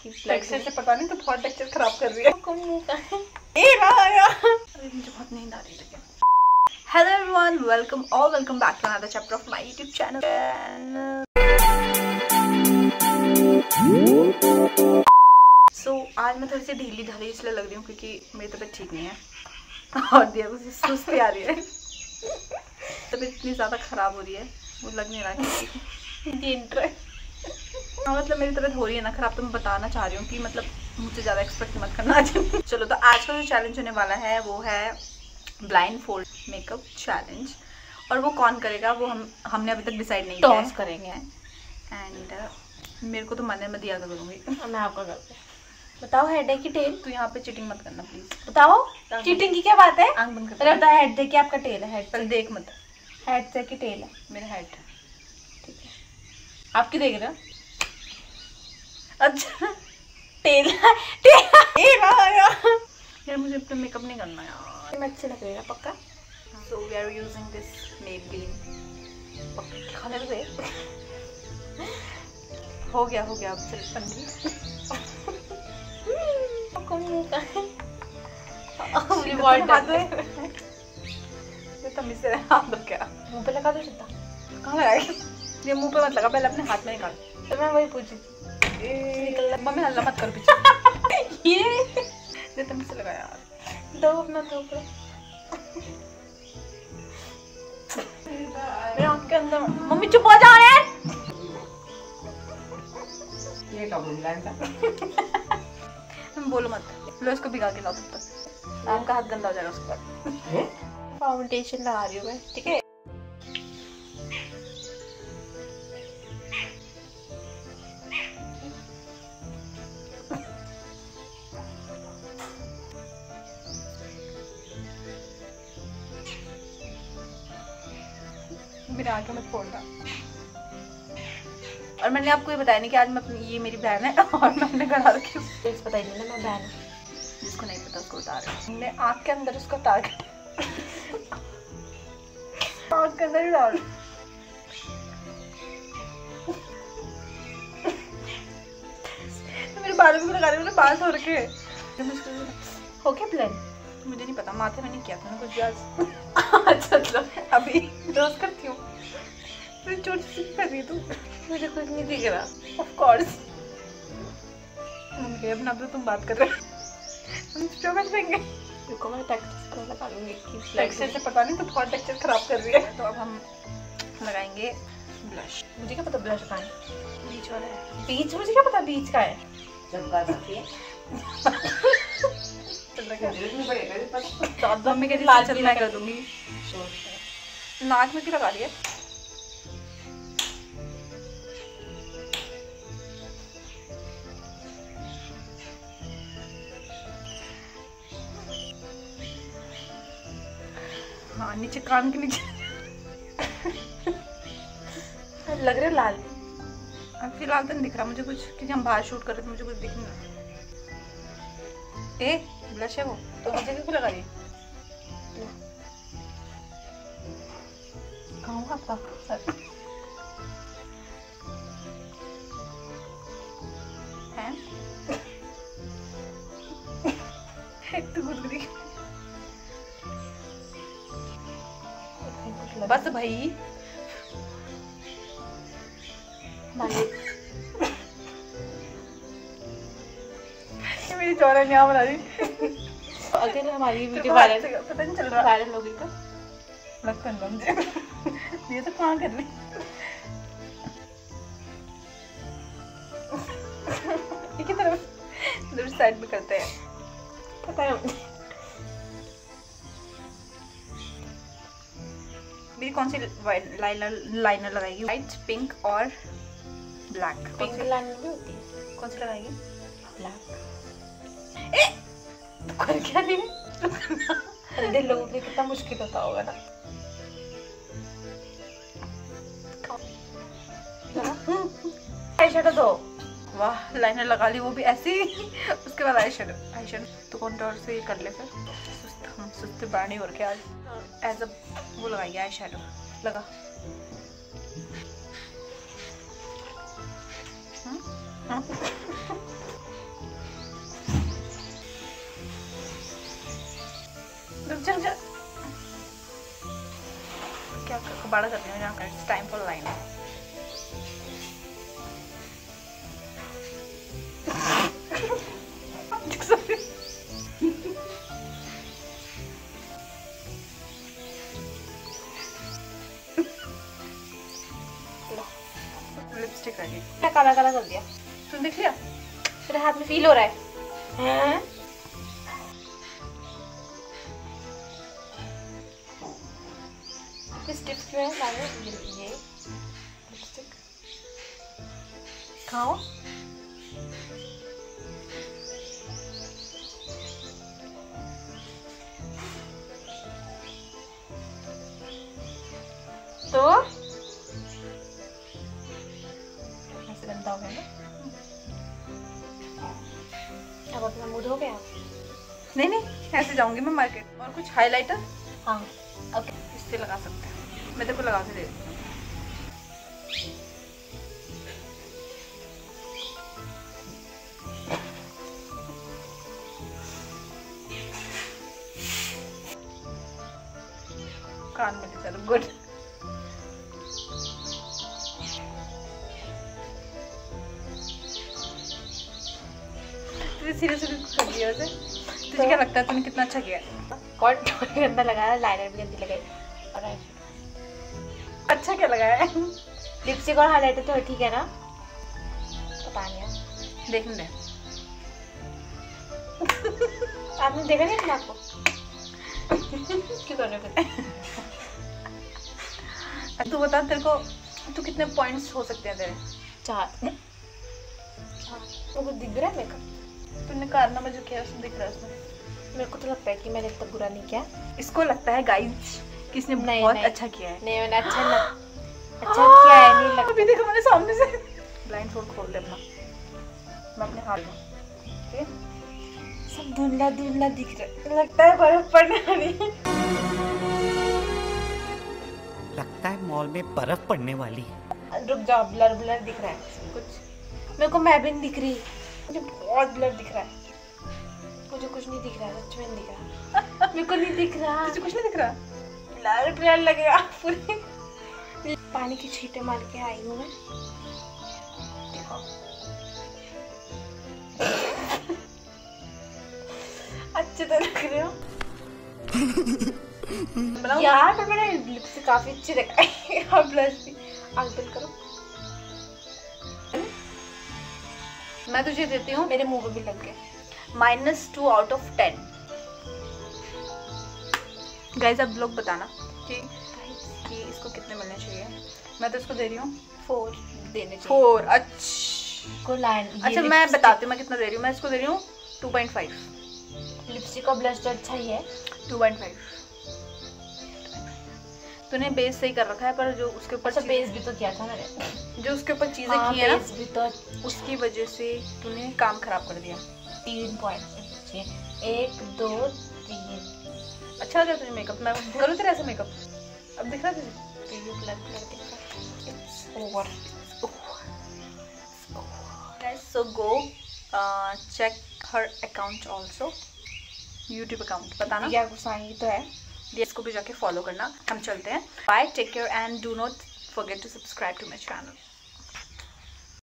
Texture से पता नहीं तो बहुत टेक्सचर खराब कर रही है। मुंह का है। अरे मुझे बहुत नींद आ रही है। Hello everyone, welcome back to another chapter of my YouTube channel. So आज मैं थोड़ी सी ढीली ढाली इसलिए लग रही हूँ क्योंकि मेरी तबीयत ठीक नहीं है और दिया मुझे सुस्ती आ रही है। तबीयत इतनी ज़्यादा ख़राब हो रही है, वो लग नहीं रहा कि मतलब मेरी तबीयत हो रही है ना खराब, तो मैं बताना चाह रही हूँ कि मतलब मुझसे ज़्यादा एक्सपेक्ट मत करना आज। चलो, तो आज का जो चैलेंज होने वाला है वो है ब्लाइंड फोल्ड मेकअप चैलेंज। और वो कौन करेगा वो हमने अभी तक डिसाइड नहीं किया है। टॉस करेंगे एंड मेरे को तो मन में दिया करूँगी। मैं आपका करते। बताओ हेड है कि टेल? तो यहाँ पे चीटिंग मत करना प्लीज। बताओ चीटिंग की क्या बात है? आंख बंद कर। अरे बताओ हेड है कि आपका टेल है? हेड पहले देख मत। हेड से कि टेल है? मेरा हेड। ठीक है, आपकी देख रहे हो? अच्छा टेल यार मुझे अपना मेकअप नहीं करना यार। मैं अच्छी लग रही है पक्का। So we are using this Maybelline। पक्का खाने तो दे। हो गया अब चल पंडी। मुंह का है। मुझे बहुत डर है। ये तो मिस है। हाथ दो क्या मुंह पे लगा दो सीधा। कहाँ लगाएगी? ये मुंह पे मत लगा, पहले अपने हाथ में निकाल। तो मैं वही पूछी निकल। मम्मी हल्ला मत कर पीछे। ये तुम से लगा यार। दो अपना दो पे। मेरे आँख के अंदर। मम्मी चुप हो जाओ यार। ये कब बोलो मत। लो इसको भिगा के लाओ तब तक। आपका हाथ गंदा हो जाएगा उसके बाद। फाउंडेशन लगा रही हूँ मैं, ठीक है? मेरे आगे मत फोड़ना। और मैंने आपको ये बताया नहीं कि आज मैं ये मेरी बहन है और मैं अपने घर आ रखी हूँ। पता ही नहीं ना मैं बहन हूँ। जिसको नहीं पता उसको बता रहे हैं। हमने आँख के अंदर उसका टारगेट आँख के अंदर ही डाल। तो मेरे बालों में लगा रही हूँ, बाल धो रखे। हो क्या प्लान? मुझे नहीं पता, माथे में नहीं किया था कुछ भी आज। अच्छा अभी रोज करती हूँ। फिर चोट कर रही तू। मुझे कुछ नहीं दिख रहा। ऑफ कोर्स मम्मी अपना तो तुम बात कर रहे हो। हम जो कर देंगे। देखो मैं टेक्सचर लगा लूंगी। टेक्सचर से पता नहीं तो बहुत टेक्सचर खराब कर रही है। तो अब हम लगाएंगे ब्लश। मुझे क्या पता ब्लश का है? बीच वाला है। बीच? मुझे क्या पता बीच का है? चमका सकती है। मम्मी के लाल चल मैं कर दूंगी। नाक में क्यों लगा रही है? हाँ, नीचे कान के नीचे लग रहा है लाल। अब फिलहाल तो नहीं दिख रहा मुझे कुछ, क्योंकि हम बाहर शूट कर रहे थे, मुझे कुछ दिख नहीं रहा। ए ब्लश है वो तो मुझे क्यों लगा रही है? कहाँ आपका सर है? एक तो गुदगुदी। बस भाई मेरी चौरन यहाँ बना रही। अगर हमारी वीडियो वायरल पता नहीं चल रहा वायरल होगी तो लगता है मुझे। ये तो कहाँ कर रही? एक ही तरफ दूसरी साइड में करते हैं। पता है मेरी कौन सी लाइनर लगाएगी? व्हाइट, पिंक और ब्लैक। पिंक लाइनर भी होती है। कौन सी लगाएगी? ब्लैक। कोई क्या नहीं। अंधे लोगों के कितना मुश्किल होता होगा ना। आई शेडो दो। वाह, लाइनर लगा ली वो भी ऐसी। उसके बाद आई शेडो तो कॉन्टोर से कर ले। फिर सुस्त बानी हो रखे आज। एज अ वो लगाएंगे आई शेडो। लगा चल चल क्या कबाड़ा करती हूँ यहाँ का। It's time for line. Lipstick रही क्या काला काला कर दिया? तुम देख लिया? मेरे हाथ में फील हो रहा है। हैं? स्टिप क्यों है? ये लिपस्टिक खाओ। तो ऐसे गंदा हो गया ना? अब अपना मूड हो गया? नहीं नहीं, ऐसे जाऊंगी मैं मार्केट। और कुछ हाइलाइटर? हाँ ओके, इससे लगा सकते हैं। मैं तेरे को लगा के दे देती हूँ। कान में चलो, गुड। तुझे सीरियसली कर दिया वैसे? तुझे क्या लगता है तूने कितना अच्छा किया? कौन गंदा लगाया? लाइनर भी गंदी लगाई और अच्छा क्या लगाया है? लिपस्टिक और हाइलाइटर तो ठीक है ना? पता नहीं यार, देखने दे। आपने देखा नहीं अपने आपको? क्यों कर रहे हो? तू बता, तेरे को तू कितने पॉइंट्स हो सकते हैं तेरे? 4। तो कुछ दिख रहा है मेकअप? तूने कारनामा जो किया उसमें दिख रहा है उसमें? मेरे को तो लगता है कि मैंने इतना बुरा नहीं किया। इसको लगता है गाइस कि इसने नहीं, बहुत नहीं। अच्छा किया है। नहीं मैंने अच्छा किया है नहीं लगता। अभी देखो मैंने सामने से ब्लाइंड फोल्ड खोल दे अपना। मैं अपने हाथ में ओके। सब धुंधला धुंधला दिख रहा है, लगता है बर्फ पड़ने वाली है। लगता है मॉल में बर्फ पड़ने वाली है। रुक जाओ, ब्लर ब्लर दिख रहा है कुछ। मेरे को मैं भी नहीं दिख रही, मुझे बहुत ब्लर दिख रहा है। मुझे कुछ नहीं दिख रहा है, सच में नहीं दिख रहा। मेरे को नहीं दिख रहा। तुझे कुछ नहीं दिख रहा? ब्लर ब्लर लगेगा पूरी। पानी की छींटे मार के आई हूँ मैं। देखो अच्छे तो लग रहे हो यार, पर मैंने लिपस्टिक काफी अच्छी दिखाई और ब्लश भी। आंख बंद करो। मैं तुझे देती हूँ, मेरे मुंह पे भी लग गए। -2 आउट ऑफ 10। गाइस आप लोग बताना कि इसको कितने मिलने चाहिए। मैं तो इसको दे रही हूँ 4 देने चाहिए। 4। अच्छा लाइन। अच्छा मैं बताती हूँ मैं कितना दे रही हूँ। मैं इसको दे रही हूँ 2.5। लिपस्टिक और ब्लश तो अच्छा ही है। 2.5। तूने बेस सही कर रखा है, पर जो उसके ऊपर अच्छा बेस भी तो किया था मैंने। जो उसके ऊपर चीजें हाँ, की है ना, बेस भी तो उसकी वजह से तूने काम खराब कर दिया। 3 पॉइंट चाहिए। 1 2 3। अच्छा लगा तुझे मेकअप? मैं करूँ तेरा ऐसा मेकअप? अब दिख रहा है तुझे? So go check her account also, YouTube account। बताना क्या गुस्साई तो है। इसको भी जाके फॉलो करना। हम चलते हैं। Bye, take care and do not forget to subscribe to my channel।